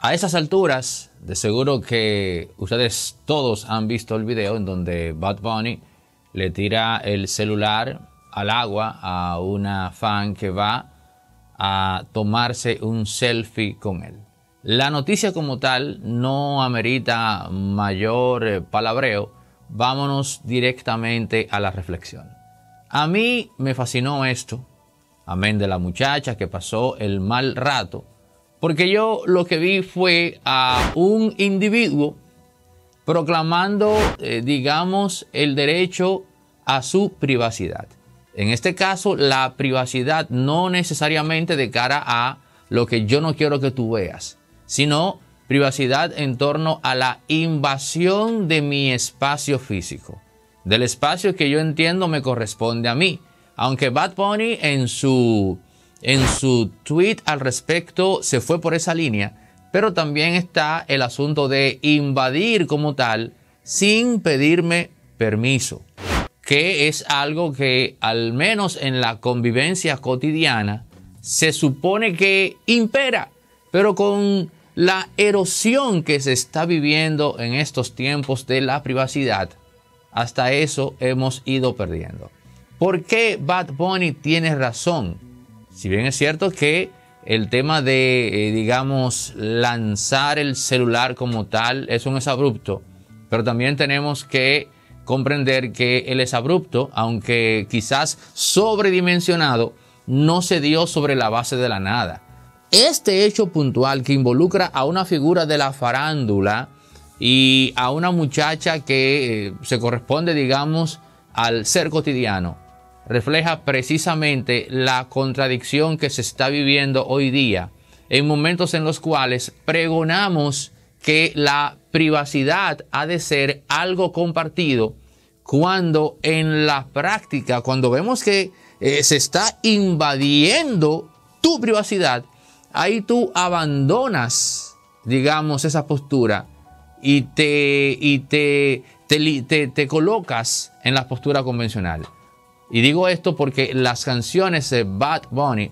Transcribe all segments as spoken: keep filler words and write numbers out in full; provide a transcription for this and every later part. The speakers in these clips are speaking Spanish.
A esas alturas, de seguro que ustedes todos han visto el video en donde Bad Bunny le tira el celular al agua a una fan que va a tomarse un selfie con él. La noticia como tal no amerita mayor eh, palabreo. Vámonos directamente a la reflexión. A mí me fascinó esto, amén de la muchacha que pasó el mal rato, porque yo lo que vi fue a un individuo proclamando, eh, digamos, el derecho a su privacidad. En este caso, la privacidad no necesariamente de cara a lo que yo no quiero que tú veas, sino privacidad en torno a la invasión de mi espacio físico, del espacio que yo entiendo me corresponde a mí. Aunque Bad Bunny en su, en su tweet al respecto se fue por esa línea, pero también está el asunto de invadir como tal sin pedirme permiso, que es algo que al menos en la convivencia cotidiana se supone que impera, pero con la erosión que se está viviendo en estos tiempos de la privacidad, hasta eso hemos ido perdiendo. ¿Por qué Bad Bunny tiene razón? Si bien es cierto que el tema de, eh, digamos, lanzar el celular como tal es un exabrupto, pero también tenemos que comprender que el exabrupto, aunque quizás sobredimensionado, no se dio sobre la base de la nada. Este hecho puntual que involucra a una figura de la farándula y a una muchacha que eh, se corresponde, digamos, al ser cotidiano, refleja precisamente la contradicción que se está viviendo hoy día en momentos en los cuales pregonamos que la privacidad ha de ser algo compartido, cuando en la práctica, cuando vemos que eh, se está invadiendo tu privacidad, ahí tú abandonas, digamos, esa postura y te, y te, te, te, te colocas en la postura convencional. Y digo esto porque las canciones de Bad Bunny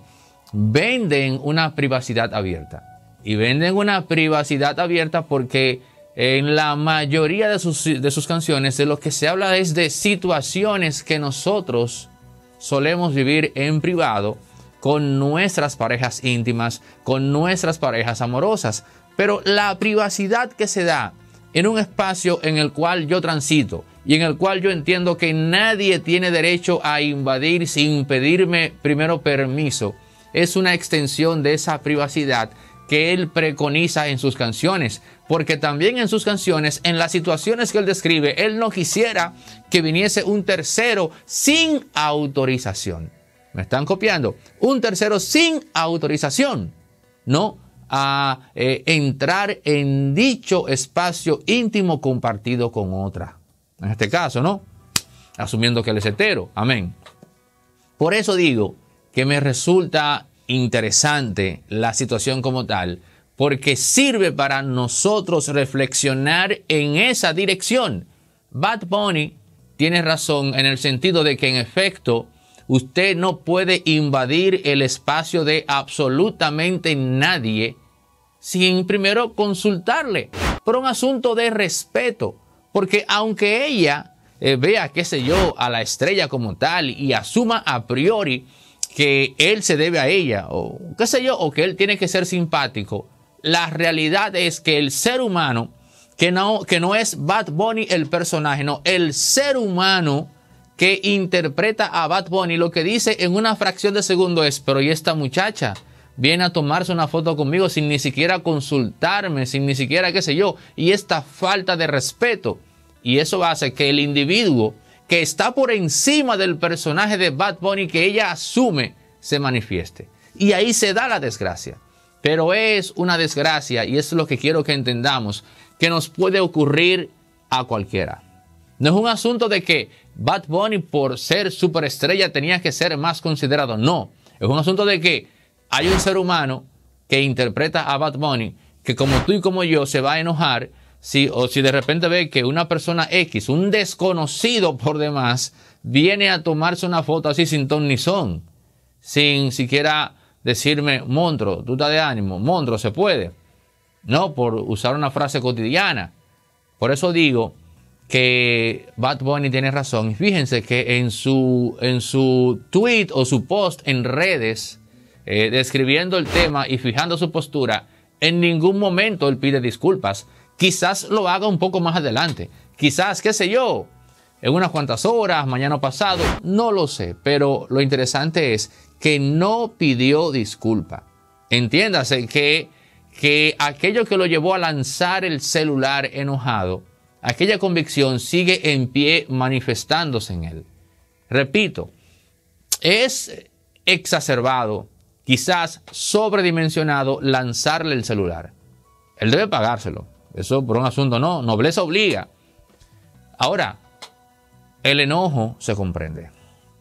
venden una privacidad abierta. Y venden una privacidad abierta porque en la mayoría de sus, de sus canciones de lo que se habla es de situaciones que nosotros solemos vivir en privado con nuestras parejas íntimas, con nuestras parejas amorosas. Pero la privacidad que se da en un espacio en el cual yo transito y en el cual yo entiendo que nadie tiene derecho a invadir sin pedirme primero permiso, es una extensión de esa privacidad que él preconiza en sus canciones, porque también en sus canciones, en las situaciones que él describe, él no quisiera que viniese un tercero sin autorización. ¿Me están copiando? Un tercero sin autorización, ¿no? A eh, entrar en dicho espacio íntimo compartido con otra. En este caso, ¿no? Asumiendo que él es hetero. Amén. Por eso digo que me resulta interesante la situación como tal, porque sirve para nosotros reflexionar en esa dirección. Bad Bunny tiene razón en el sentido de que en efecto usted no puede invadir el espacio de absolutamente nadie sin primero consultarle, por un asunto de respeto, porque aunque ella eh, vea, qué sé yo, a la estrella como tal y asuma a priori que él se debe a ella, o qué sé yo, o que él tiene que ser simpático, la realidad es que el ser humano, que no, que no es Bad Bunny el personaje, no, el ser humano que interpreta a Bad Bunny, lo que dice en una fracción de segundo es: pero ¿y esta muchacha? Viene a tomarse una foto conmigo sin ni siquiera consultarme, sin ni siquiera qué sé yo, y esta falta de respeto. Y eso hace que el individuo que está por encima del personaje de Bad Bunny que ella asume se manifieste. Y ahí se da la desgracia. Pero es una desgracia, y eso es lo que quiero que entendamos, que nos puede ocurrir a cualquiera. No es un asunto de que Bad Bunny, por ser superestrella, tenía que ser más considerado. No, es un asunto de que hay un ser humano que interpreta a Bad Bunny que, como tú y como yo, se va a enojar si, o si de repente ve que una persona X, un desconocido por demás, viene a tomarse una foto así sin ton ni son, sin siquiera decirme: monstruo, tú estás de ánimo, monstruo, se puede. no por usar una frase cotidiana. Por eso digo que Bad Bunny tiene razón. Y fíjense que en su, en su tweet o su post en redes, eh, describiendo el tema y fijando su postura, en ningún momento él pide disculpas. Quizás lo haga un poco más adelante. Quizás, qué sé yo, en unas cuantas horas, mañana pasado, no lo sé. Pero lo interesante es que no pidió disculpa. Entiéndase que, que aquello que lo llevó a lanzar el celular enojado, aquella convicción sigue en pie manifestándose en él. Repito, es exacerbado, quizás sobredimensionado, lanzarle el celular. Él debe pagárselo. Eso por un asunto no, nobleza obliga. Ahora, el enojo se comprende.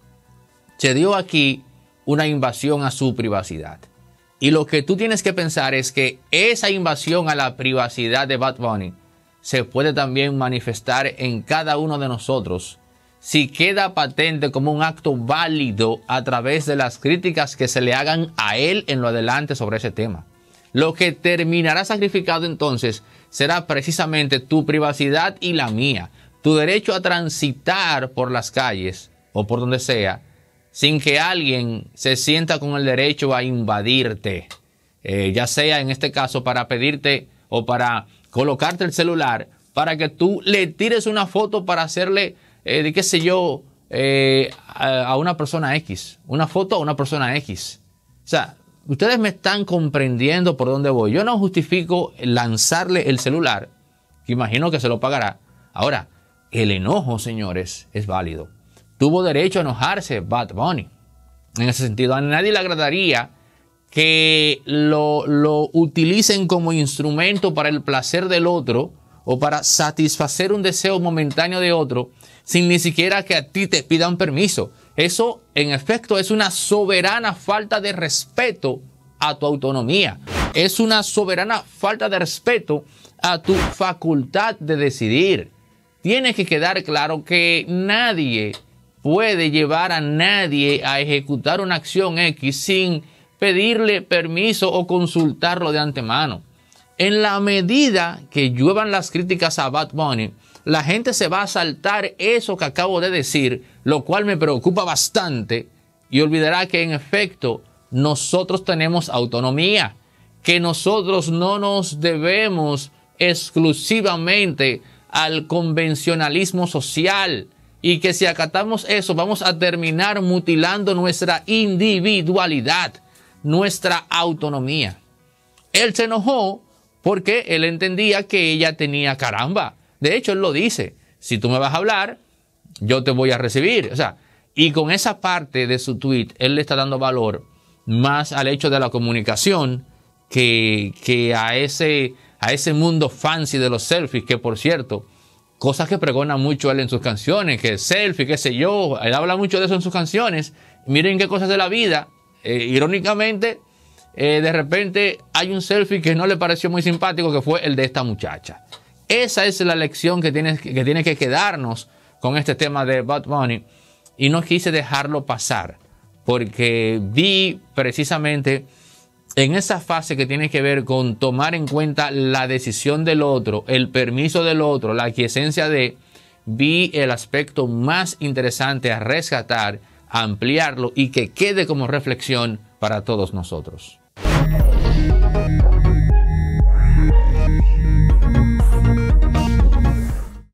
Se dio aquí una invasión a su privacidad. Y lo que tú tienes que pensar es que esa invasión a la privacidad de Bad Bunny se puede también manifestar en cada uno de nosotros si queda patente como un acto válido a través de las críticas que se le hagan a él en lo adelante sobre ese tema. Lo que terminará sacrificado entonces será precisamente tu privacidad y la mía, tu derecho a transitar por las calles o por donde sea sin que alguien se sienta con el derecho a invadirte, eh, ya sea en este caso para pedirte o para colocarte el celular para que tú le tires una foto para hacerle, eh, de qué sé yo, eh, a, a una persona X. Una foto a una persona X. O sea, ustedes me están comprendiendo por dónde voy. Yo no justifico lanzarle el celular, que imagino que se lo pagará. Ahora, el enojo, señores, es válido. Tuvo derecho a enojarse Bad Bunny. En ese sentido, a nadie le agradaría que lo, lo utilicen como instrumento para el placer del otro o para satisfacer un deseo momentáneo de otro sin ni siquiera que a ti te pidan permiso. Eso, en efecto, es una soberana falta de respeto a tu autonomía. Es una soberana falta de respeto a tu facultad de decidir. Tiene que quedar claro que nadie puede llevar a nadie a ejecutar una acción X sin pedirle permiso o consultarlo de antemano. En la medida que lluevan las críticas a Bad Bunny, la gente se va a saltar eso que acabo de decir, lo cual me preocupa bastante, y olvidará que en efecto nosotros tenemos autonomía, que nosotros no nos debemos exclusivamente al convencionalismo social, y que si acatamos eso vamos a terminar mutilando nuestra individualidad, nuestra autonomía. Él se enojó porque él entendía que ella tenía caramba. De hecho, él lo dice, si tú me vas a hablar, yo te voy a recibir. O sea, y con esa parte de su tweet, él le está dando valor más al hecho de la comunicación que, que a, ese, a ese mundo fancy de los selfies, que por cierto, cosas que pregona mucho él en sus canciones, que selfie, qué sé yo, él habla mucho de eso en sus canciones. Miren qué cosas de la vida. Eh, irónicamente, eh, de repente hay un selfie que no le pareció muy simpático, que fue el de esta muchacha. Esa es la lección que tiene, que tiene que quedarnos con este tema de Bad Bunny, y no quise dejarlo pasar porque vi precisamente en esa fase que tiene que ver con tomar en cuenta la decisión del otro, el permiso del otro, la aquiescencia de, vi el aspecto más interesante a rescatar, a ampliarlo y que quede como reflexión para todos nosotros.